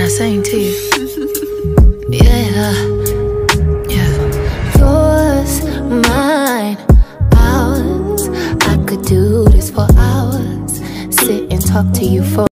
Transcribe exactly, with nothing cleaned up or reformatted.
saying to you? Yeah, yeah. Yours, mine, ours. I could do this for hours. Sit and talk to you for